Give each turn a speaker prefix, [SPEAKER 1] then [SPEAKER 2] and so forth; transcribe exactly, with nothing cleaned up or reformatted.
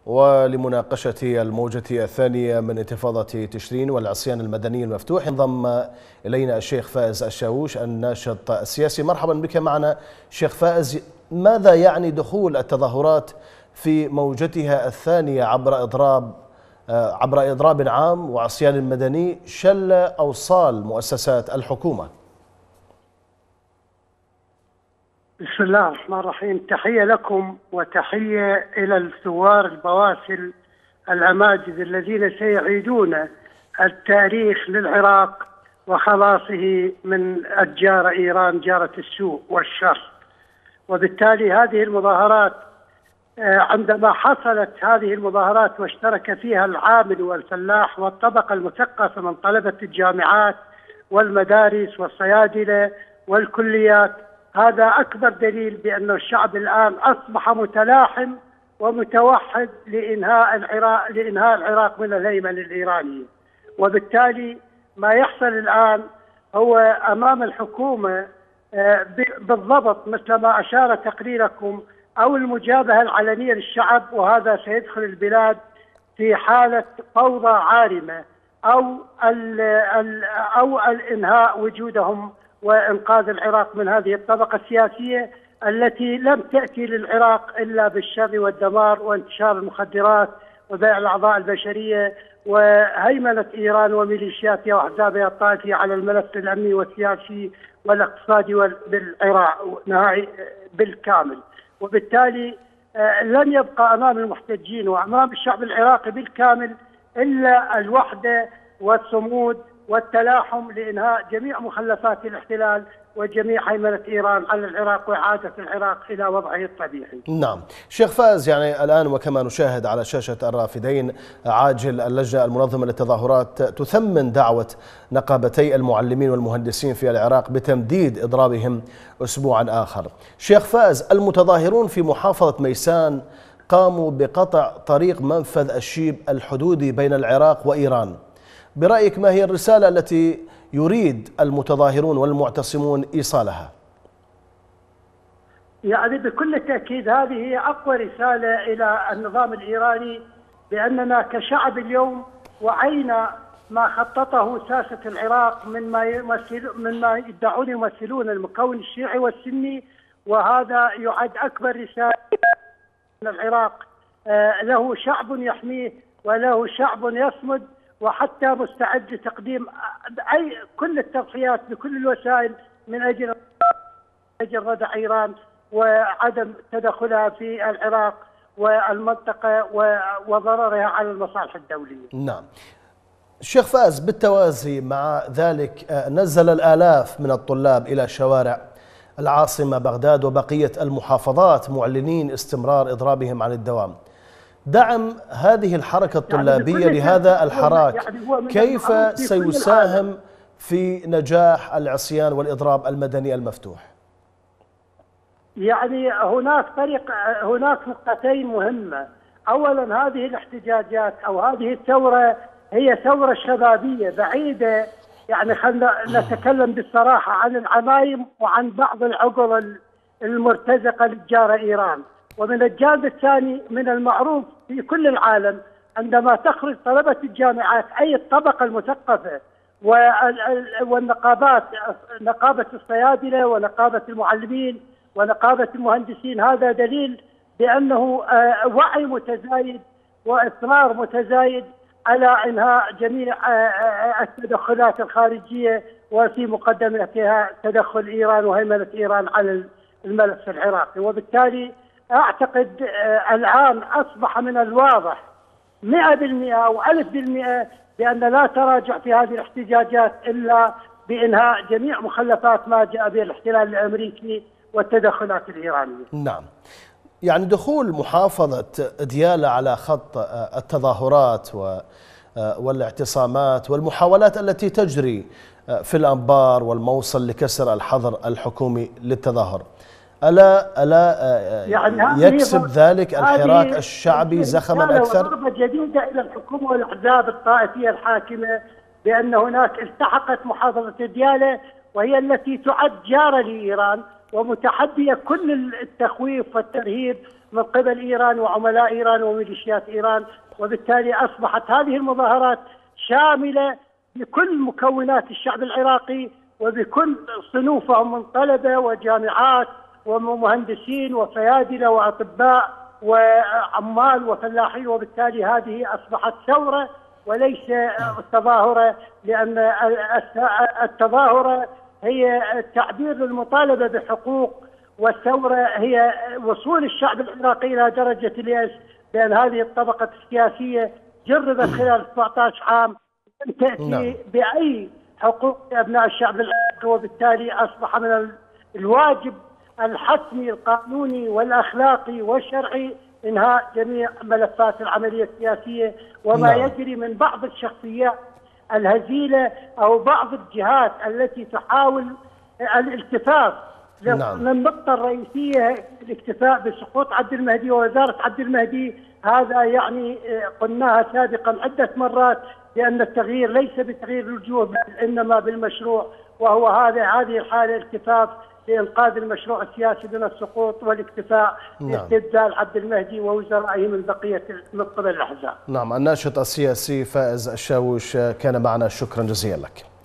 [SPEAKER 1] ولمناقشة الموجة الثانية من انتفاضة تشرين والعصيان المدني المفتوح انضم إلينا الشيخ فائز الشاووش الناشط السياسي. مرحبا بك معنا شيخ فائز. ماذا يعني دخول التظاهرات في موجتها الثانية عبر إضراب عبر إضراب عام وعصيان مدني شل أوصال مؤسسات الحكومة؟
[SPEAKER 2] بسم الله الرحمن الرحيم. تحية لكم وتحية إلى الثوار البواسل الأماجد الذين سيعيدون التاريخ للعراق وخلاصه من الجارة إيران جارة السوء والشر. وبالتالي هذه المظاهرات عندما حصلت هذه المظاهرات واشترك فيها العامل والفلاح والطبقة المثقفة من طلبة الجامعات والمدارس والصيادلة والكليات، هذا أكبر دليل بأن الشعب الآن أصبح متلاحم ومتوحد لإنهاء العراق لإنهاء العراق من الهيمنة الإيرانية. وبالتالي ما يحصل الآن هو أمام الحكومة بالضبط مثل ما أشار تقريركم، أو المجابهة العلنية للشعب، وهذا سيدخل البلاد في حالة فوضى عارمة، أو ال ال أو الإنهاء وجودهم وإنقاذ العراق من هذه الطبقة السياسية التي لم تأتي للعراق إلا بالشر والدمار وانتشار المخدرات وبيع الأعضاء البشرية وهيمنة إيران وميليشياتها وأحزابها الطائفية على الملف الأمني والسياسي والاقتصادي بالعراق نهائي بالكامل. وبالتالي لن يبقى أمام المحتجين وأمام الشعب العراقي بالكامل إلا الوحدة والصمود والتلاحم لإنهاء جميع مخلفات الاحتلال وجميع هيمنة إيران على العراق وإعادة العراق إلى وضعه الطبيعي.
[SPEAKER 1] نعم شيخ فائز، يعني الآن وكما نشاهد على شاشة الرافدين عاجل اللجنة المنظمة للتظاهرات تثمن دعوة نقابتي المعلمين والمهندسين في العراق بتمديد إضرابهم أسبوعا آخر. شيخ فائز، المتظاهرون في محافظة ميسان قاموا بقطع طريق منفذ الشيب الحدودي بين العراق وإيران. برأيك ما هي الرسالة التي يريد المتظاهرون والمعتصمون إيصالها؟
[SPEAKER 2] يعني بكل تأكيد هذه هي أقوى رسالة إلى النظام الإيراني بأننا كشعب اليوم وعينا ما خططه ساسة العراق مما يمثل مما يدعون يمثلون المكون الشيعي والسني، وهذا يعد أكبر رسالة أن العراق له شعب يحميه وله شعب يصمد، وحتى مستعد لتقديم أي كل التضحيات بكل الوسائل من أجل أجل ردع إيران وعدم تدخلها في العراق والمنطقة وضررها على المصالح الدولية.
[SPEAKER 1] نعم شيخ فائز، بالتوازي مع ذلك نزل الآلاف من الطلاب إلى شوارع العاصمة بغداد وبقية المحافظات معلنين استمرار إضرابهم عن الدوام. دعم هذه الحركة الطلابية يعني لهذا الحراك يعني كيف سيساهم في نجاح العصيان والإضراب المدني المفتوح؟
[SPEAKER 2] يعني هناك طريق هناك نقطتين مهمة. أولا هذه الاحتجاجات أو هذه الثورة هي ثورة شبابية بعيدة، يعني خلينا نتكلم بالصراحة عن العمايم وعن بعض العقل المرتزقة للجارة إيران. ومن الجانب الثاني من المعروف في كل العالم عندما تخرج طلبة الجامعات أي الطبقة المثقفة والنقابات، نقابة الصيادلة ونقابة المعلمين ونقابة المهندسين، هذا دليل بأنه وعي متزايد وإصرار متزايد على إنهاء جميع التدخلات الخارجية وفي مقدمتها تدخل إيران وهيمنة إيران على الملف العراقي. وبالتالي أعتقد الآن أصبح من الواضح مئة بالمئة أو ألف بالمئة بأن لا تراجع في هذه الاحتجاجات إلا بإنهاء جميع مخلفات ما جاء به الاحتلال الأمريكي والتدخلات الإيرانية.
[SPEAKER 1] نعم، يعني دخول محافظة ديالى على خط التظاهرات والاعتصامات والمحاولات التي تجري في الأنبار والموصل لكسر الحظر الحكومي للتظاهر، ألا ألا يعني يكسب ذلك الحراك الشعبي زخما أكثر؟
[SPEAKER 2] ضربة جديدة إلى الحكومة والأحزاب الطائفية الحاكمة بأن هناك التحقت محافظة ديالى وهي التي تعد جارة لإيران ومتحدية كل التخويف والترهيب من قبل إيران وعملاء إيران وميليشيات إيران، وبالتالي أصبحت هذه المظاهرات شاملة بكل مكونات الشعب العراقي وبكل صنوفهم من طلبة وجامعات ومهندسين وفيادلة وأطباء وعمال وفلاحين، وبالتالي هذه أصبحت ثورة وليس تظاهرة، لأن التظاهرة هي التعبير للمطالبة بحقوق، والثورة هي وصول الشعب العراقي إلى درجة اليأس بأن هذه الطبقة السياسية جربت خلال سبعة عشر عام أن تأتي بأي حقوق لأبناء الشعب العراقي، وبالتالي أصبح من الواجب الحتمي القانوني والأخلاقي والشرعي إنهاء جميع ملفات العملية السياسية وما نعم. يجري من بعض الشخصيات الهزيلة أو بعض الجهات التي تحاول الالتفاف نعم. من النقطة الرئيسية الاكتفاء بسقوط عبد المهدي ووزارة عبد المهدي. هذا يعني قلناها سابقا عدة مرات بأن التغيير ليس بتغيير الوجوه بل إنما بالمشروع، وهو هذا هذه الحالة الالتفاف لإنقاذ المشروع السياسي من السقوط والاكتفاء باستبدال عبد المهدي ووزرائه من بقية من قبل الأحزاب.
[SPEAKER 1] نعم، الناشط السياسي فائز الشاوش كان معنا، شكرا جزيلا لك.